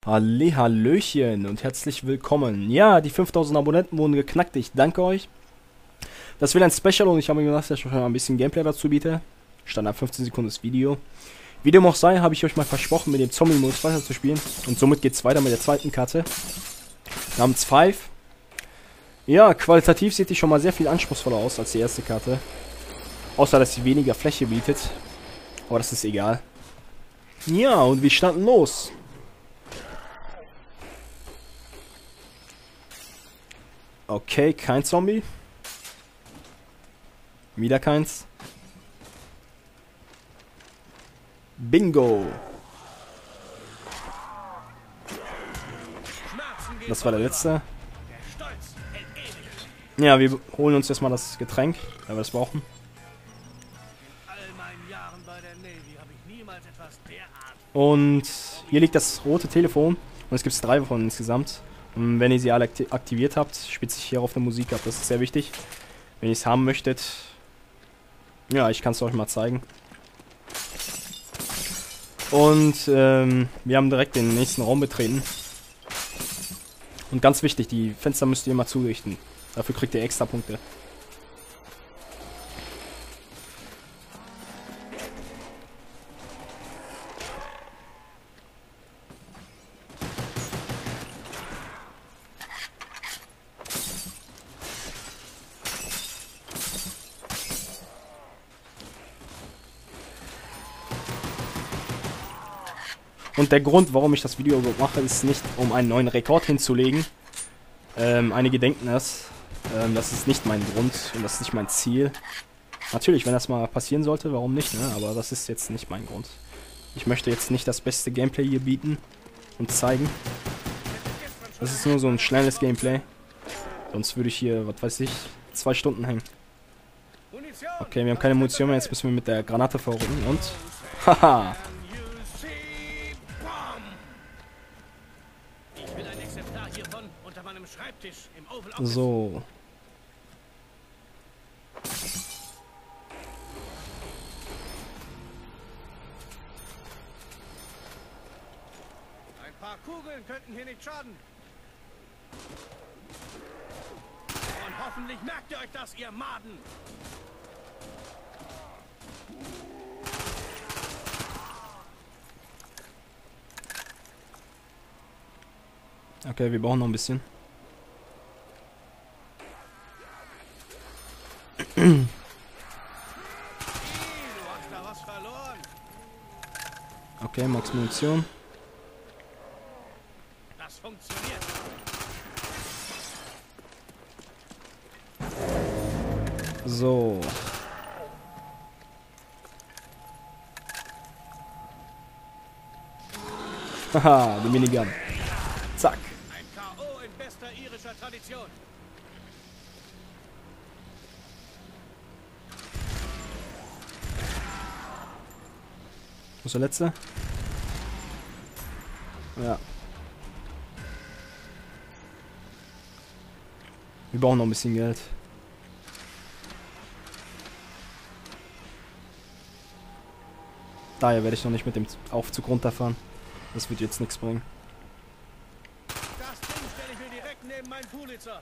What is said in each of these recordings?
Hallöchen und herzlich willkommen. Ja, die 5000 Abonnenten wurden geknackt. Ich danke euch. Das wird ein Special und ich habe mir gedacht, dass ich euch mal ein bisschen Gameplay dazu biete. Standard 15 Sekunden das Video. Wie dem auch sei, habe ich euch mal versprochen, mit dem Zombie-Modus weiter zu spielen. Und somit geht es weiter mit der zweiten Karte. Namens Five. Ja, qualitativ sieht die schon mal sehr viel anspruchsvoller aus als die erste Karte. Außer, dass sie weniger Fläche bietet. Aber das ist egal. Ja, und wir starten los. Okay, kein Zombie. Wieder keins. Bingo. Das war der letzte. Ja, wir holen uns erstmal das Getränk, weil wir das brauchen. Und hier liegt das rote Telefon. Und es gibt 3 von insgesamt. Und wenn ihr sie alle aktiviert habt, spielt sich hier auf eine Musik ab. Das ist sehr wichtig. Wenn ihr es haben möchtet. Ja, ich kann es euch mal zeigen. Und wir haben direkt den nächsten Raum betreten. Und ganz wichtig, die Fenster müsst ihr immer zurichten. Dafür kriegt ihr extra Punkte. Und der Grund, warum ich das Video überhaupt mache, ist nicht, um einen neuen Rekord hinzulegen. Einige denken das ist nicht mein Grund und das ist nicht mein Ziel. Natürlich, wenn das mal passieren sollte, warum nicht, ne? Aber das ist jetzt nicht mein Grund. Ich möchte jetzt nicht das beste Gameplay hier bieten und zeigen. Das ist nur so ein schnelles Gameplay. Sonst würde ich hier, was weiß ich, 2 Stunden hängen. Okay, wir haben keine Munition mehr, jetzt müssen wir mit der Granate vorrücken und... Haha! So. Ein paar Kugeln könnten hier nicht schaden. Und hoffentlich merkt ihr euch das, ihr Maden. Okay, wir brauchen noch ein bisschen. Du hast da was verloren. Okay, Max Munition. Das funktioniert. So. Haha, die Minigun. Zack. Ein K.O. in bester irischer Tradition. Wo ist der letzte? Ja. Wir brauchen noch ein bisschen Geld. Daher werde ich noch nicht mit dem Aufzug runterfahren. Das wird jetzt nichts bringen. Das Ding stelle ich mir direkt neben meinen Pulitzer.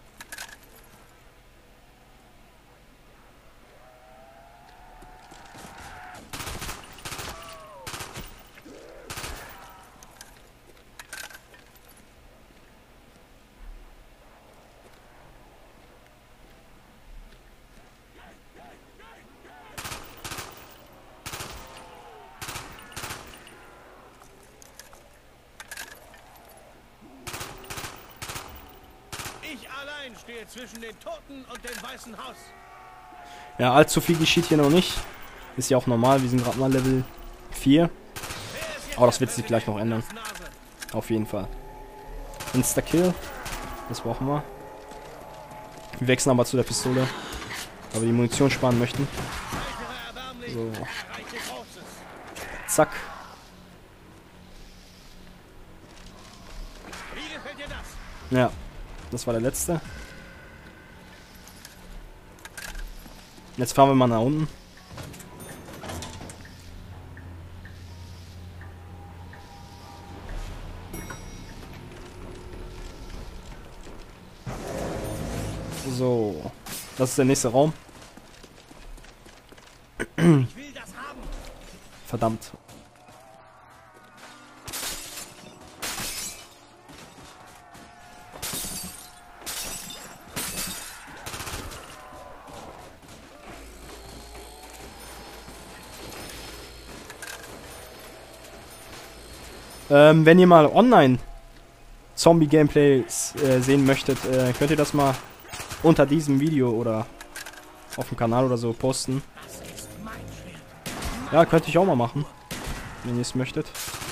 Ich allein stehe zwischen den Toten und dem Weißen Haus. Ja, allzu viel geschieht hier noch nicht. Ist ja auch normal, wir sind gerade mal Level 4. Aber das wird sich gleich noch ändern. Auf jeden Fall. Insta-Kill. Das brauchen wir. Wir wechseln aber zu der Pistole. Weil wir die Munition sparen möchten. So. Zack. Wie gefällt dir das? Ja. Das war der letzte. Jetzt fahren wir mal nach unten. So. Das ist der nächste Raum. Ich will das haben. Verdammt. Wenn ihr mal online Zombie-Gameplays sehen möchtet, könnt ihr das mal unter diesem Video oder auf dem Kanal oder so posten. Ja, könnte ich auch mal machen, wenn ihr es möchtet.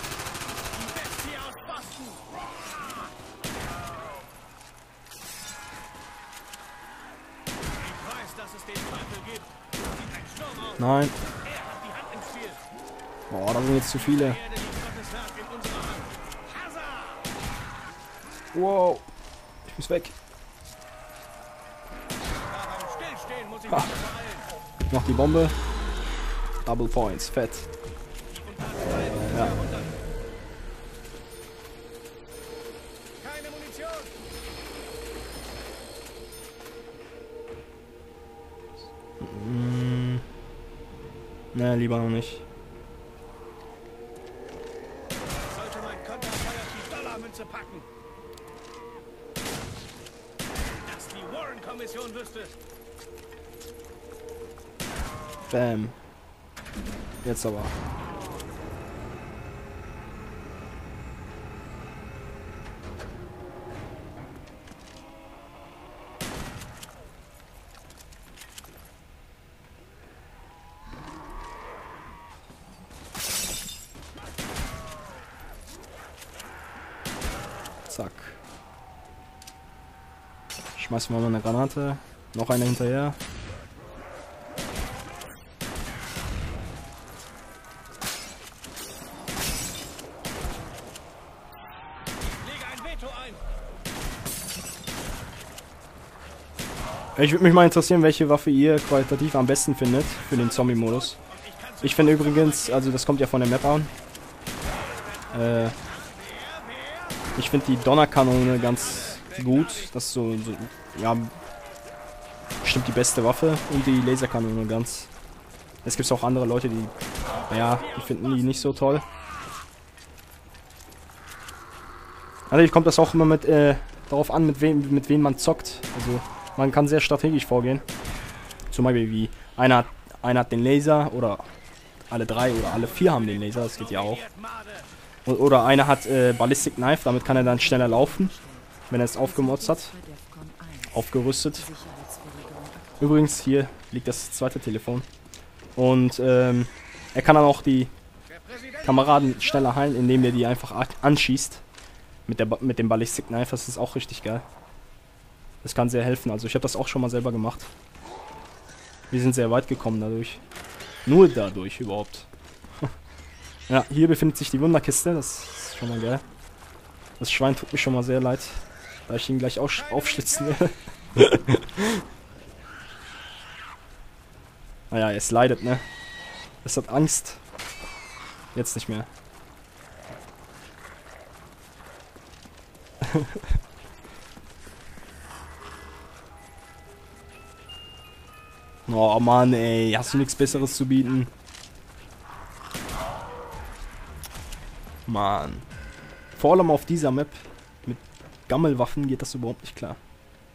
Nein. Boah, da sind jetzt zu viele. Wow. Ich muss weg. Ha. Noch die Bombe. Double Points. Fett. Ja. Keine Munition. Ne, lieber noch nicht. Sollte mein Konterfeuer die Dollarmünze packen. Dass die Warren-Kommission wüsste. Bam. Jetzt aber. Zack. Schmeißen wir mal eine Granate. Noch eine hinterher. Lege ein Veto ein. Ich würde mich mal interessieren, welche Waffe ihr qualitativ am besten findet für den Zombie-Modus. Ich finde übrigens, also das kommt ja von der Map an. Ich finde die Donnerkanone ganz gut. Das ist so, ja, bestimmt die beste Waffe. Und die Laserkanone ganz. Es gibt auch andere Leute, die, naja, die finden die nicht so toll. Natürlich kommt das auch immer mit, darauf an, mit wem man zockt. Also, man kann sehr strategisch vorgehen. Zum Beispiel wie einer hat den Laser oder alle drei oder alle vier haben den Laser, das geht ja auch. Oder einer hat Ballistic Knife, damit kann er dann schneller laufen, wenn er es aufgemotzt hat. Aufgerüstet. Übrigens, hier liegt das zweite Telefon. Und er kann dann auch die Kameraden schneller heilen, indem er die einfach anschießt. Mit dem Ballistic Knife, das ist auch richtig geil. Das kann sehr helfen, also ich habe das auch schon mal selber gemacht. Wir sind sehr weit gekommen dadurch. Nur dadurch überhaupt. Ja, hier befindet sich die Wunderkiste, das ist schon mal geil. Das Schwein tut mir schon mal sehr leid, da ich ihn gleich aufschlitzen werde. Naja, es leidet, ne? Es hat Angst. Jetzt nicht mehr. Oh Mann, ey, hast du nichts Besseres zu bieten? Mann. Vor allem auf dieser Map mit Gammelwaffen geht das überhaupt nicht klar.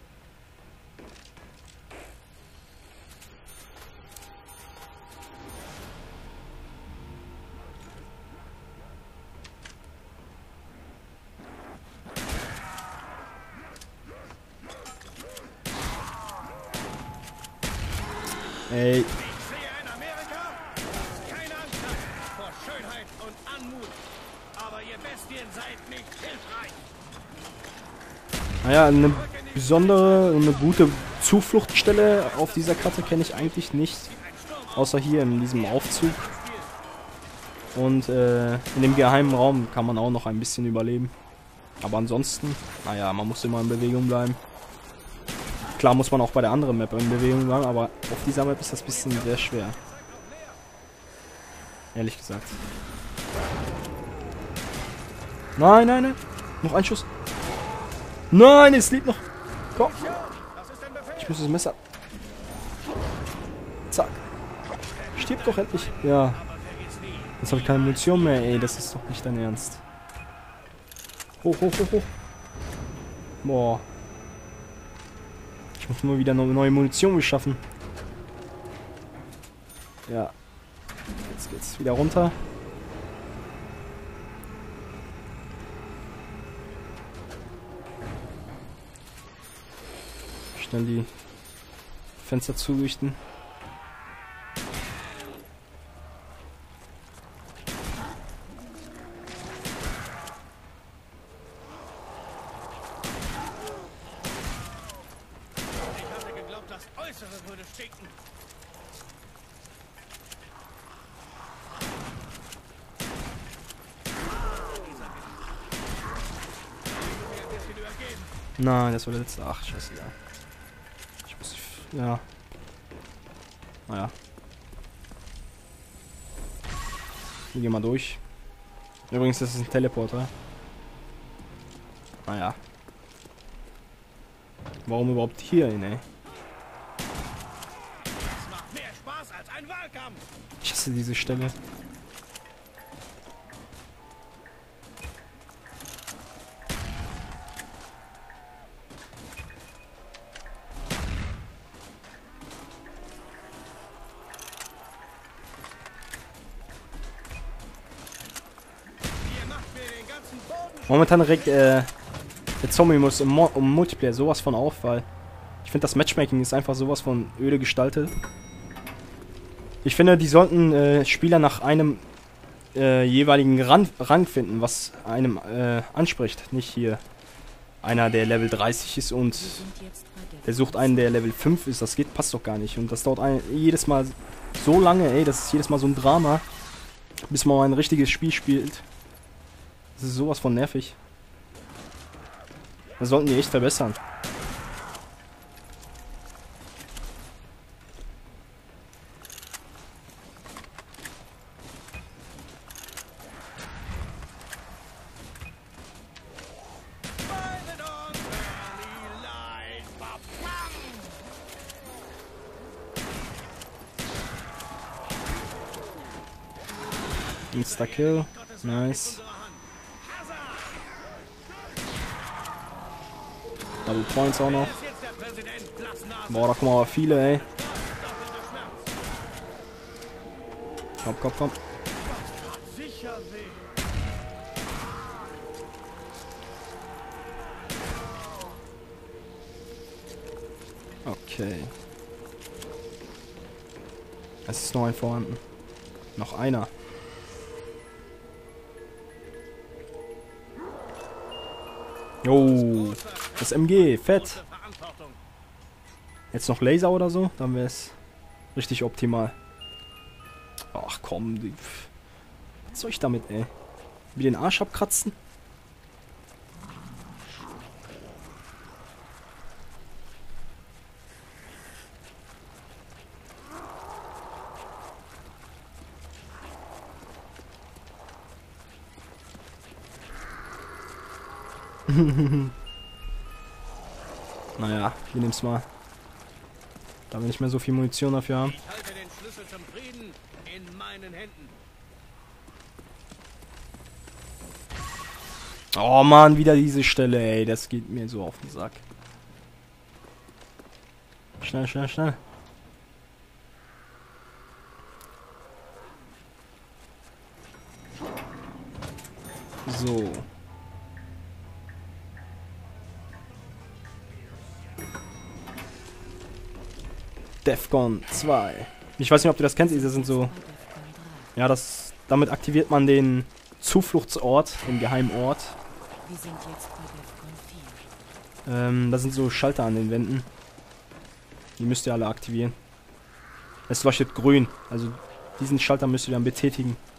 Ey. Ich sehe in Amerika keine Angst vor Schönheit und Anmut. Aber ihr Bestien seid nicht hilfreich. Naja, eine besondere und eine gute Zufluchtsstelle auf dieser Karte kenne ich eigentlich nicht. Außer hier in diesem Aufzug. Und in dem geheimen Raum kann man auch noch ein bisschen überleben. Aber ansonsten, naja, man muss immer in Bewegung bleiben. Klar muss man auch bei der anderen Map in Bewegung bleiben, aber auf dieser Map ist das ein bisschen sehr schwer. Ehrlich gesagt. Nein, nein, nein. Noch ein Schuss. Nein, es lebt noch. Komm. Das ist ein Befehl. Ich muss das Messer... Zack. Stirb doch endlich. Ja. Jetzt habe ich keine Munition mehr, ey. Das ist doch nicht dein Ernst. Hoch, hoch, hoch, hoch. Boah. Ich muss nur wieder neue Munition beschaffen. Ja. Jetzt geht's wieder runter. Schnell die Fenster zurichten. Das Äußere würde stinken. Nein, das war der letzte. Ach, scheiße, ja. Ich muss... Ja. Naja. Wir gehen mal durch. Übrigens, das ist ein Teleporter. Naja. Warum überhaupt hier hin, ey? Das macht mehr Spaß als ein Wahlkampf. Ich hasse diese Stelle. Momentan regt der Zombie-Muss im Multiplayer sowas von auf, weil ich finde, das Matchmaking ist einfach sowas von öde gestaltet. Ich finde, die sollten Spieler nach einem jeweiligen Rang finden, was einem anspricht. Nicht hier einer, der Level 30 ist und der sucht einen, der Level 5 ist. Das passt doch gar nicht. Und das dauert jedes Mal so lange, ey. Das ist jedes Mal so ein Drama, bis man mal ein richtiges Spiel spielt. Das ist sowas von nervig. Das sollten die echt verbessern. Insta-Kill. Nice. Double Points auch noch. Boah, da kommen aber viele, ey. Komm, komm, komm. Okay. Es ist noch ein vorhanden. Noch einer. Oh, das MG, fett. Jetzt noch Laser oder so, dann wäre es richtig optimal. Ach komm, was soll ich damit, ey? Wie den Arsch abkratzen? Naja, wir nehmen es mal. Da wir nicht mehr so viel Munition dafür haben. Ich halte den Schlüssel zum Frieden in meinen Händen. Oh Mann, wieder diese Stelle, ey. Das geht mir so auf den Sack. Schnell, schnell, schnell. So. Defcon 2. Ich weiß nicht, ob du das kennst, diese sind so... Ja, damit aktiviert man den Zufluchtsort, den geheimen Ort. Da sind so Schalter an den Wänden. Die müsst ihr alle aktivieren. Es leuchtet grün, also diesen Schalter müsst ihr dann betätigen.